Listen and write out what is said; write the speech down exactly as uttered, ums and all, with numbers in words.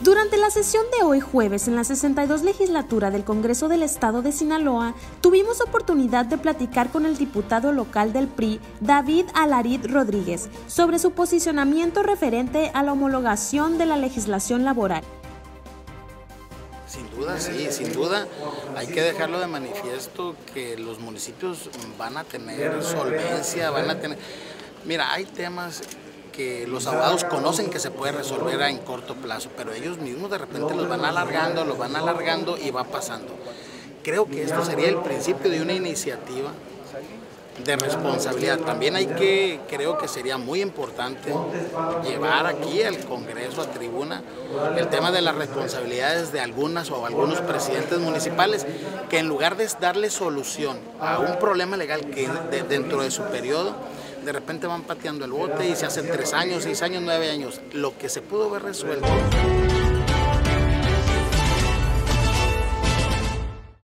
Durante la sesión de hoy jueves en la sesenta y dos legislatura del Congreso del Estado de Sinaloa, tuvimos oportunidad de platicar con el diputado local del P R I, David Alarid Rodríguez, sobre su posicionamiento referente a la homologación de la legislación laboral. Sin duda, sí, sin duda hay que dejarlo de manifiesto que los municipios van a tener solvencia, van a tener... Mira, hay temas que los abogados conocen que se puede resolver en corto plazo, pero ellos mismos de repente los van alargando, los van alargando y va pasando. Creo que esto sería el principio de una iniciativa de responsabilidad. También hay que, creo que sería muy importante llevar aquí al Congreso, a tribuna, el tema de las responsabilidades de algunas o algunos presidentes municipales que en lugar de darle solución a un problema legal que de, dentro de su periodo, de repente van pateando el bote y se hacen tres años, seis años, nueve años. Lo que se pudo haber resuelto